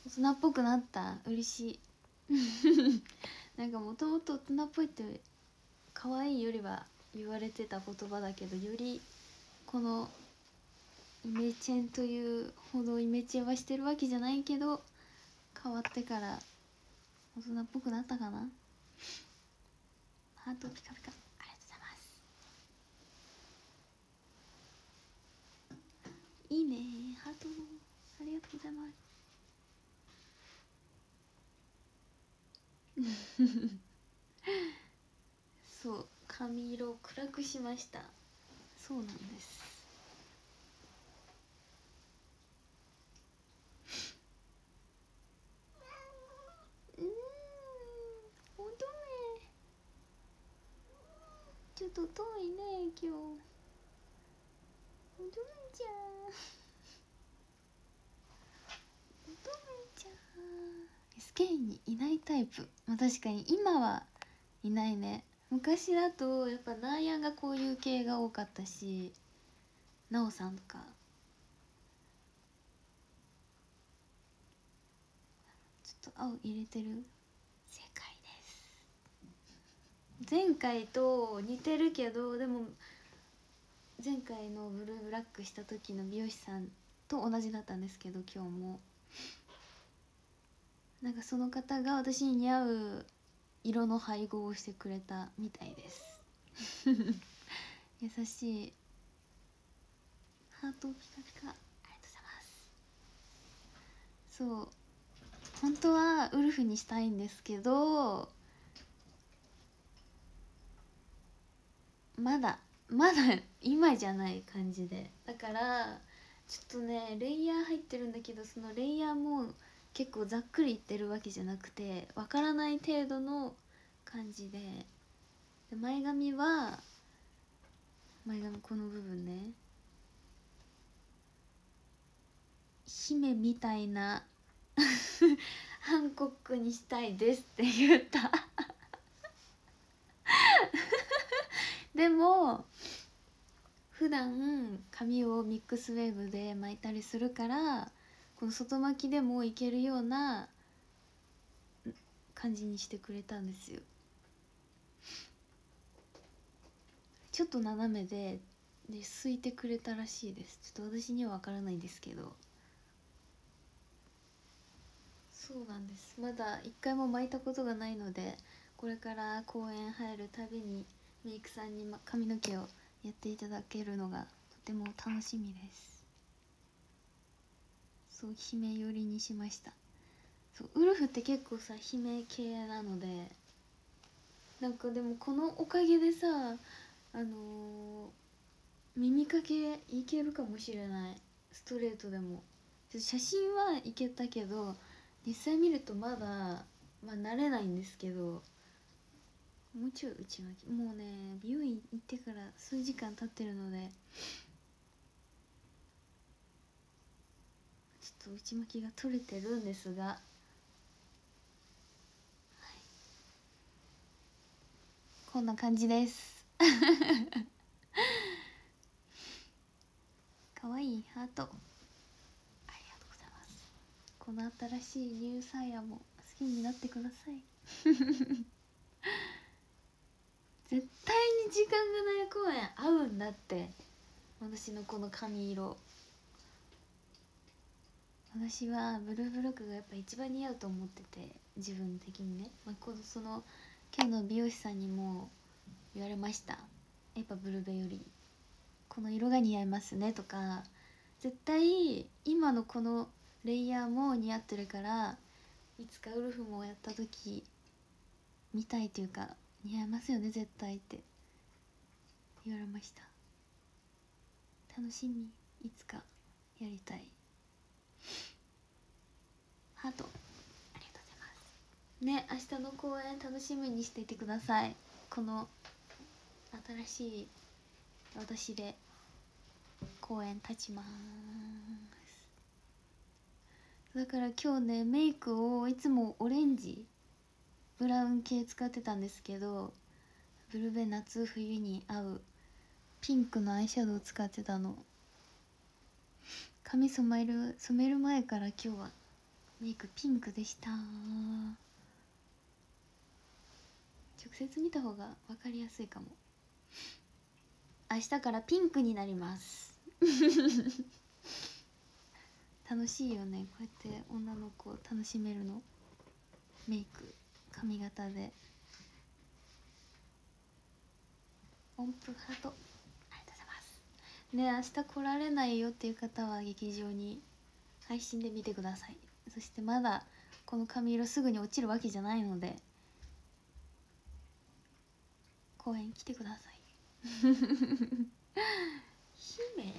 大人っぽくなった。嬉しいなんかもともと大人っぽいって可愛いよりは言われてた言葉だけど、よりこのイメチェンというほどイメチェンはしてるわけじゃないけど、変わってから大人っぽくなったかな。ハートピカピカ、ありがとうございます。いいね、ハートありがとうございますそう、髪色を暗くしました。そうなんです。乙女ちょっと遠いね今日。乙女ちゃん、乙女ちゃん SK にいないタイプ。まあ確かに今はいないね。昔だとやっぱナーヤンがこういう系が多かったし、ナオさんとか。ちょっと青入れてる。正解です。前回と似てるけど、でも前回のブルーブラックした時の美容師さんと同じだったんですけど、今日もなんかその方が私に似合う色の配合をしてくれたみたいです優しい。ハートピカピカ、ありがとうございます。そう本当はウルフにしたいんですけど、まだ今じゃない感じで、だからちょっとねレイヤー入ってるんだけど、そのレイヤーも結構ざっくりいってるわけじゃなくて、わからない程度の感じで、前髪はこの部分ね、姫みたいなハンコックにしたいですって言ったでも普段髪をミックスウェーブで巻いたりするから、この外巻きでもいけるような感じにしてくれたんですよ。ちょっと斜めですいてくれたらしいです。ちょっと私には分からないんですけど、そうなんです。まだ一回も巻いたことがないので、これから公園入るたびにメイクさんに髪の毛をやっていただけるのがとても楽しみです。そう、姫寄りにしました。そうウルフって結構さ姫系なので、なんかでもこのおかげでさ、耳かけいけるかもしれない。ストレートでも写真はいけたけど、実際見るとまだ慣れないんですけど、もうちょい内巻き、もうね美容院行ってから数時間経ってるので、ちょっと内巻きが取れてるんですが、はい、こんな感じですかわいいハート、ありがとうございます。この新しいニューサイヤも好きになってください絶対に時間がない公園合うんだって。私のこの髪色、私はブルーブロックがやっぱ一番似合うと思ってて、自分的にね、その今日の美容師さんにも言われました。やっぱブルベよりこの色が似合いますねとか、絶対今のこのレイヤーも似合ってるから、いつかウルフもやった時見たいというか似合いますよね絶対って言われました。楽しみ、いつかやりたい。ハート、ありがとうございますね。明日の公演楽しみにしていてください。この新しい私で公演立ちます。だから今日ねメイクをいつもオレンジブラウン系使ってたんですけど、ブルベ夏冬に合うピンクのアイシャドウを使ってたの。髪染める前から今日はメイクピンクでした。直接見た方が分かりやすいかも。明日からピンクになります楽しいよね、こうやって女の子を楽しめるの。メイク髪型で。音符ハートありがとうございますね。明日来られないよっていう方は劇場に配信で見てください。そしてまだこの髪色すぐに落ちるわけじゃないので公園来てください姫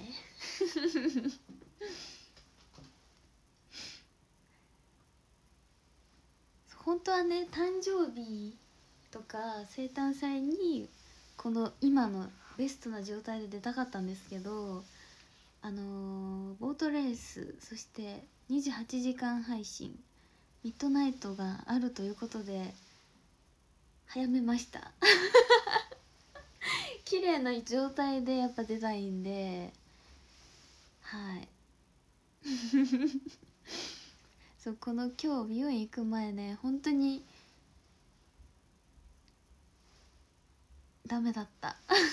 本当はね、誕生日とか生誕祭にこの今のベストな状態で出たかったんですけど、ボートレース、そして28時間配信ミッドナイトがあるということで早めました綺麗な状態でやっぱ出たいんで、はいそう、この今日美容院行く前ね、本当にダメだった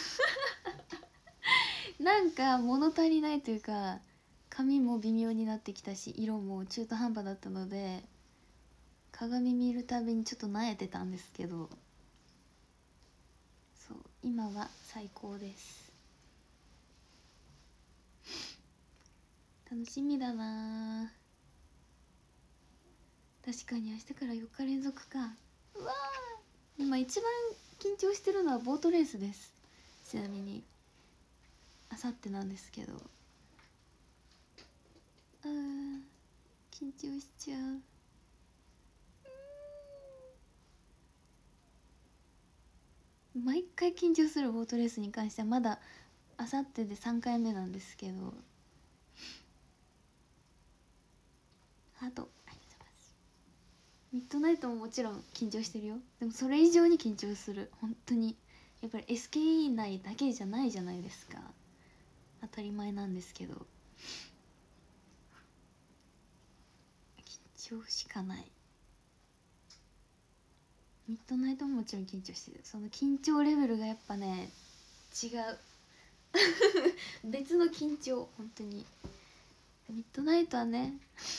なんか物足りないというか、髪も微妙になってきたし色も中途半端だったので、鏡見るたびにちょっと萎えてたんですけど、そう今は最高です。楽しみだな。確かに明日から4日連続か。うわー、今一番緊張してるのはボートレースです。ちなみにあさってなんですけど、あー緊張しちゃう。毎回緊張するボートレースに関してはまだあさってで3回目なんですけど、ハートありがとうございます。ミッドナイトももちろん緊張してるよ。でもそれ以上に緊張する、本当に。やっぱり SKE 内だけじゃないじゃないですか、当たり前なんですけど、緊張しかない。ミッドナイトももちろん緊張してる。その緊張レベルがやっぱね違う別の緊張、本当に。ミッドナイトはね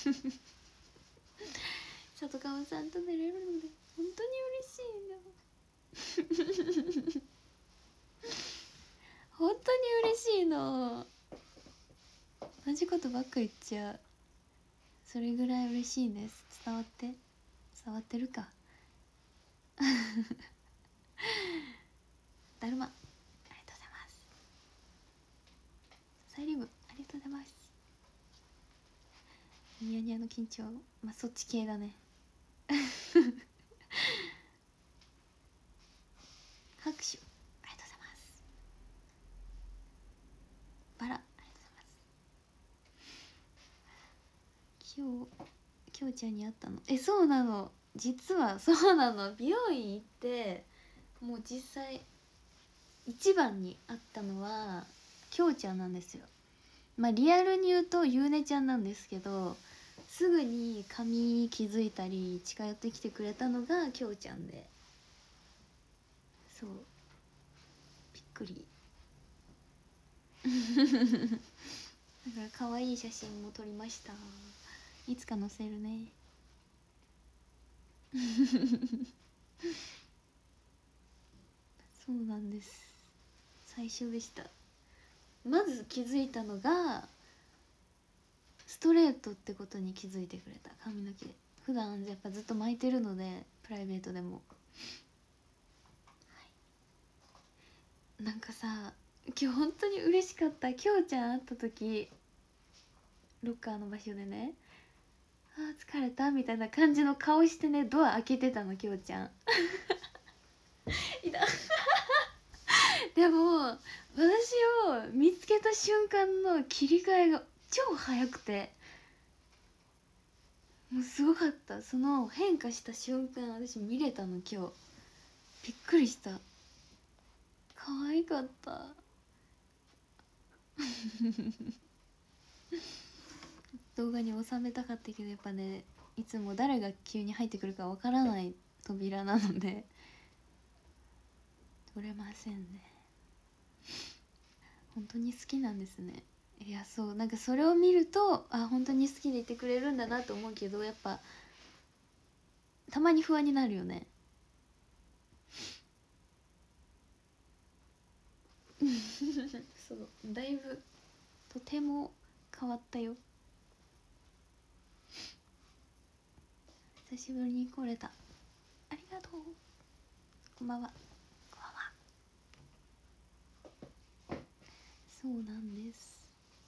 里川さんと寝れるので本当に嬉しいな本当に嬉しいの。同じことばっか言っちゃう。それぐらい嬉しいです。伝わってるかだるまありがとうございます。サイリウムありがとうございます。ニヤニヤの緊張、まあそっち系だね拍手ありがとうございます。バラありがとうございます。きょうちゃんに会ったの。そうなの、実はそうなの。美容院行ってもう実際一番に会ったのはきょうちゃんなんですよ。まあリアルに言うとゆうねちゃんなんですけど、すぐに髪気づいたり近寄ってきてくれたのがきょうちゃんで、そうびっくりだから可愛い写真も撮りました。いつか載せるねそうなんです。最初でした。まず気づいたのがストレートってことに気づいてくれた。髪の毛普段やっぱずっと巻いてるので、プライベートでも、なんかさ、今日本当に嬉しかった。きょうちゃん会った時ロッカーの場所でね、あー疲れたみたいな感じの顔してね、ドア開けてたのきょうちゃんいたでも私を見つけた瞬間の切り替えが超早くて、もうすごかった。その変化した瞬間私見れたの今日。びっくりした。可愛かった動画に収めたかったけどやっぱねいつも誰が急に入ってくるかわからない扉なので取れませんね。本当に好きなんですね。いや、そう、なんかそれを見ると本当に好きでいてくれるんだなと思うけど、やっぱたまに不安になるよね。そうだいぶとても変わったよ。久しぶりに来れた。ありがとう。こんばんは。こんばんは。そうなんです。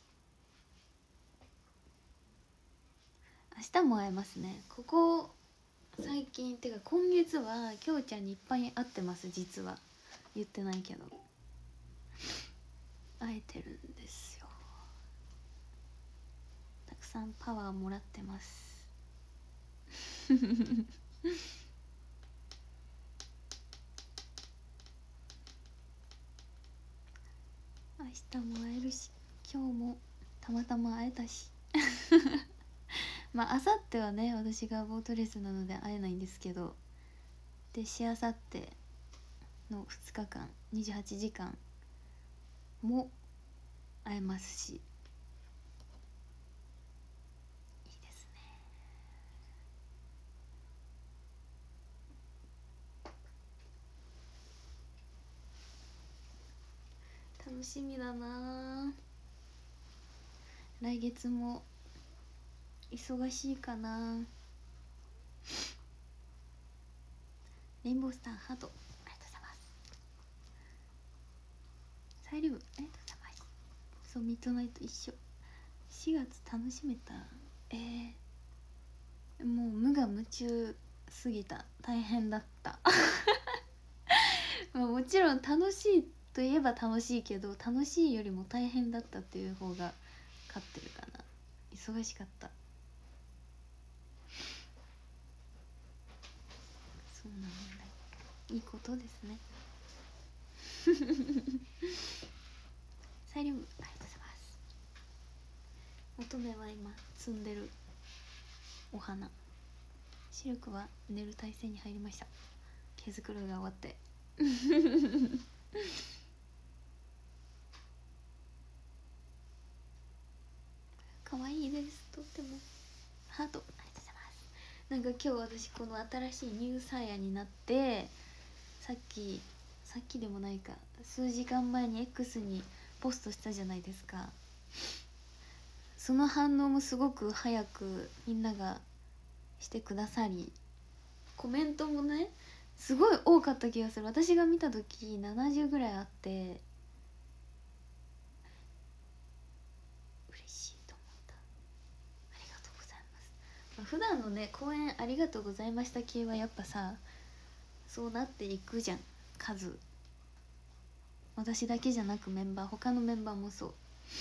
明日も会えますね。ここ最近ってか今月はきょうちゃんにいっぱい会ってます。実は言ってないけど会えてるんですよ。たくさんパワーもらってます明日も会えるし、今日もたまたま会えたしまあ明後日はね、私がボートレースなので会えないんですけど、でしあさっての2日間28時間も会えますし、いいですね。楽しみだな。来月も忙しいかな。レインボースターハートありがとうございます。サイリウムありがとうございます。そう、ミッドナイト一緒。4月楽しめた。もう無我夢中すぎた。大変だったまあもちろん楽しいといえば楽しいけど、楽しいよりも大変だったっていう方が勝ってるかな。忙しかった。そうなんだ。いいことですねサイリウムありがとうございます。乙女は今摘んでるお花。シルクは寝る体勢に入りました。毛づくろいが終わって可愛いです。とってもハートありがとうございます。なんか今日私この新しいニューサーヤになって、さっきでもないか、数時間前に X にポストしたじゃないですか。その反応もすごく早くみんながしてくださり、コメントもねすごい多かった気がする。私が見た時70ぐらいあって、嬉しいと思った。ありがとうございます。まあ、普段のね公演ありがとうございました系はやっぱさ、そうなっていくじゃん。数、私だけじゃなく他のメンバーもそう、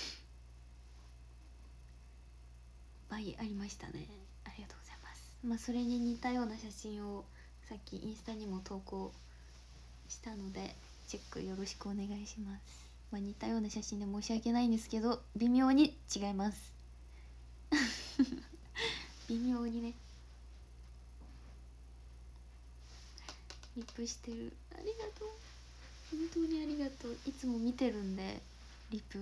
倍ありましたね。ありがとうございます。まあそれに似たような写真をさっきインスタにも投稿したので、チェックよろしくお願いします。まあ似たような写真で申し訳ないんですけど、微妙に違います微妙にね。リップしてる。ありがとう、本当にありがとう。いつも見てるんでリップ。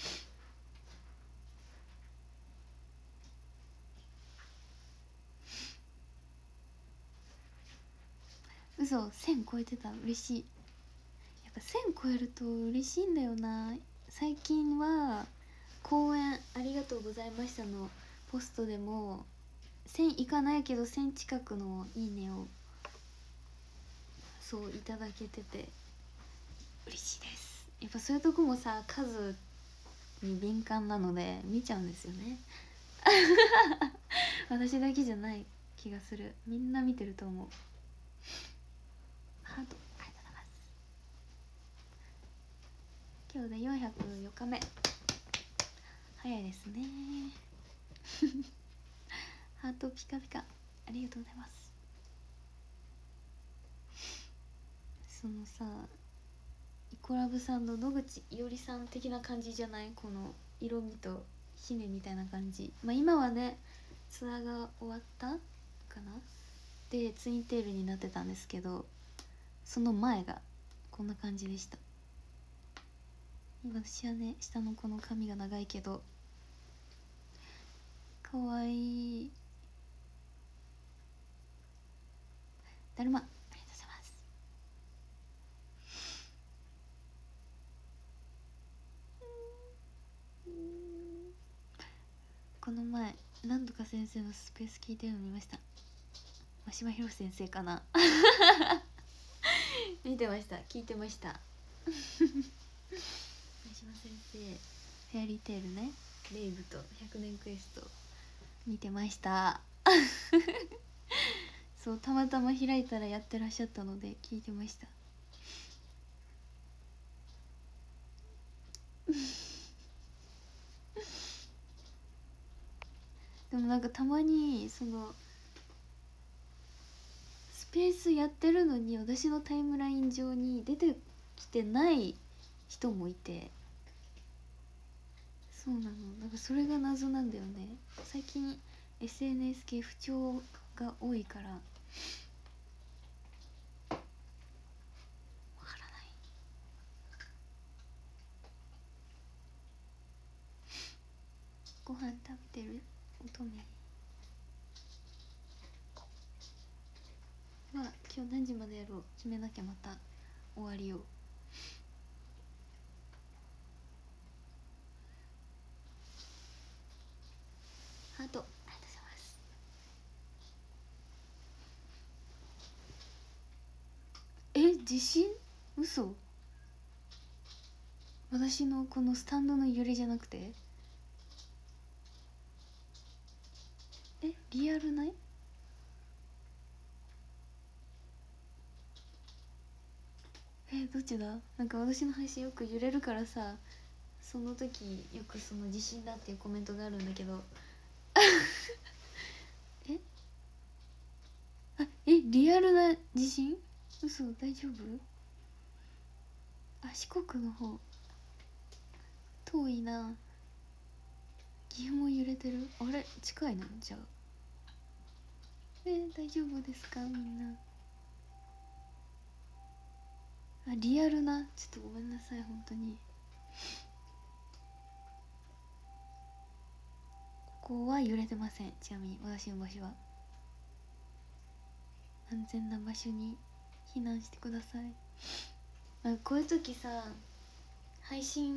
嘘、1000超えてた。嬉しい。やっぱ1000超えると嬉しいんだよな。最近は公演ありがとうございましたのポストでも1000いかないけど1000近くのいいねをそういただけてて嬉しいです。やっぱそういうとこもさ、数に敏感なので見ちゃうんですよね私だけじゃない気がする。みんな見てると思う。ハートありがとうございます。今日で404日目。早いですねハートピカピカありがとうございます。そのさ、イコラブさんの野口いおりさん的な感じじゃない？この色味と姫みたいな感じ。まあ今はねツアーが終わったかなでツインテールになってたんですけど、その前がこんな感じでした。私はね下の子の髪が長いけどかわいい。だるまありがとうございます。この前何度か先生のスペース聞いてるの見ました。真島ひろ先生かな見てました、聞いてました真島先生フェアリーテールね、レイブと100年クエスト見てましたそうたまたま開いたらやってらっしゃったので聞いてましたでもなんかたまにそのスペースやってるのに私のタイムライン上に出てきてない人もいて、そうなの、なんかそれが謎なんだよね。最近 SNS 系不調が多いからわからない。ご飯食べてる乙女は今日何時までやろう決めなきゃまた終わりを。ハートありがとうございます。地震？嘘。私のこのスタンドの揺れじゃなくてリアルない？どっちだ？なんか私の配信よく揺れるからさ、その時よくその地震だっていうコメントがあるんだけどリアルな地震？嘘、大丈夫？四国の方遠いな。岐阜も揺れてる。あれ近いな。じゃあ大丈夫ですかみんな。リアルな、ちょっとごめんなさい本当に。ここは揺れてません。ちなみに私の場所は安全な場所に避難してください。こういう時さ配信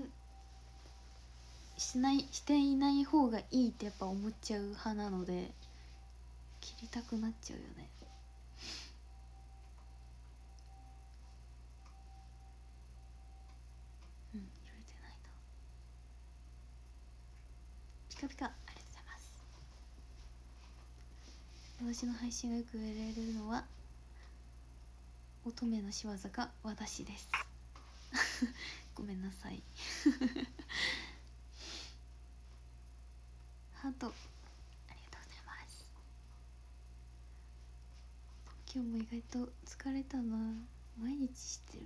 していない方がいいってやっぱ思っちゃう派なので切りたくなっちゃうよね。揺れてないな。ピカピカありがとうございます。私の配信がよく言われるのは乙女の仕業が私ですごめんなさいハートありがとうございます。今日も意外と疲れたな。毎日してる。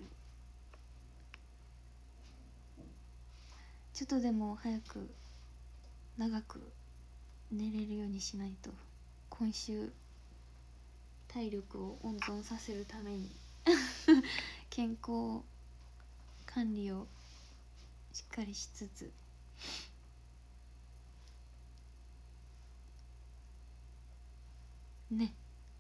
ちょっとでも早く長く寝れるようにしないと今週体力を温存させるために健康管理をしっかりしつつね。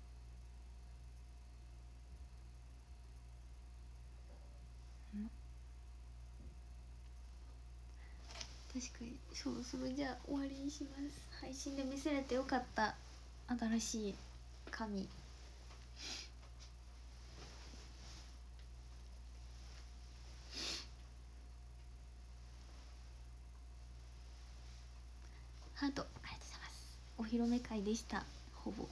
確かにそろそろじゃあ終わりにします。配信で見せれてよかった。新しい紙ハートありがとうございます。お披露目会でしたほぼ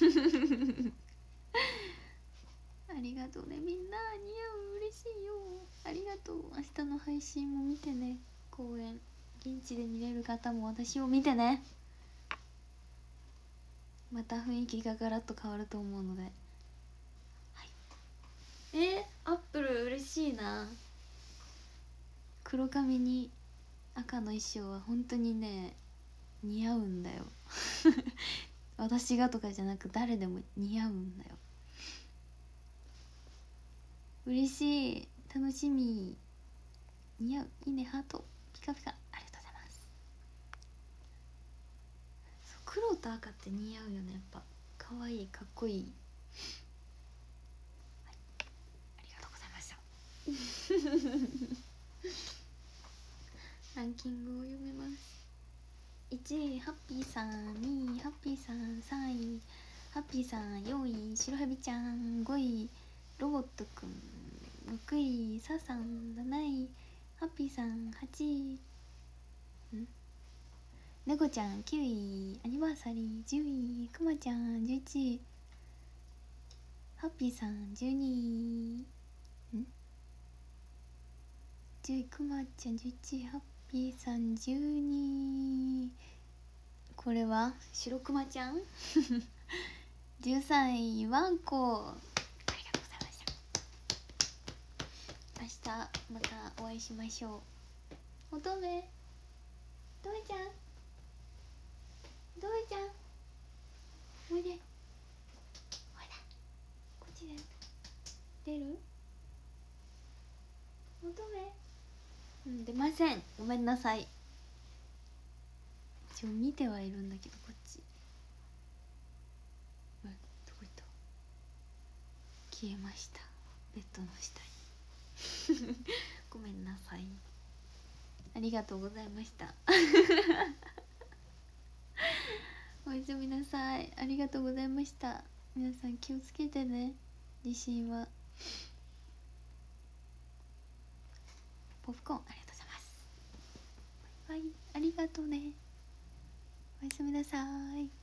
ありがとうねみんな。似合う、嬉しいよ。ありがとう。明日の配信も見てね。公演現地で見れる方も私を見てね。また雰囲気がガラッと変わると思うので、はい、アップル嬉しいな。黒髪に赤の衣装は本当にね似合うんだよ私がとかじゃなく誰でも似合うんだよ。嬉しい、楽しみ、似合う、いいね、ハートピカピカ、ありがとうございます。そう、黒と赤って似合うよね、やっぱ可愛い、かっこいい、はい、ありがとうございましたランキングを読めます。1位ハッピーさん、2位ハッピーさん、3位ハッピーさん、4位白蛇ちゃん、5位ロボットくん、6位ささん、7位ハッピーさん、8位猫ちゃん、9位アニバーサリー、10位くまちゃん、11位ハッピーさん、12位10位くまちゃん、11位ハッピーさん、12位これは白くまちゃん13位ワンコ、ありがとうございました。明日またお会いしましょう。乙女ちゃん、乙女ちゃん、おいで、おいで、こっちで出る？乙女、出ません、ごめんなさい。一応見てはいるんだけど、こっちどこ行った？消えました、ベッドの下にごめんなさい。ありがとうございましたおやすみなさい。ありがとうございました。皆さん気をつけてね。地震は。ポップコーンありがとうございます。バイバイ、ありがとうね。おやすみなさい。